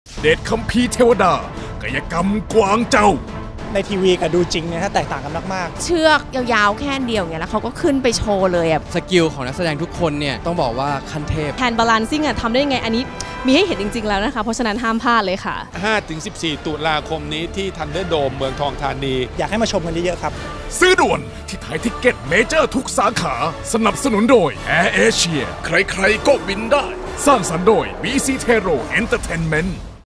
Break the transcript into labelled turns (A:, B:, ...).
A: เดชคัมภีร์เทวดากายกรรมกวางเจ้า
B: ในทีวีกับดูจริงเนี่ยถ้าแตกต่างกันมาก
C: ๆเชือกยาวๆแค่เดียวเนี่ยแล้วเขาก็ขึ้นไปโชว์เลยส
D: กิลของนักแสดงทุกคนเนี่ยต้องบอกว่าขั้นเทพ
E: แฮนด์บาลานซิ่งทำได้ยังไงอันนี้มีให้เห็นจริงๆแล้วนะคะเพราะฉะนั้นห้ามพลาดเลยค่ะ
F: 5-14 ตุลาคมนี้ที่ทันเดอร์โดมเมืองทองธานี
B: อยากให้มาชมกันเยอะๆครับ
A: ซื้อด่วนที่ไทยทิกเก็ตเมเจอร์ทุกสาขาสนับสนุนโดยแอร์เอเชียใครๆก็บินได้สร้างสรรค์โดย VC Tero Entertainment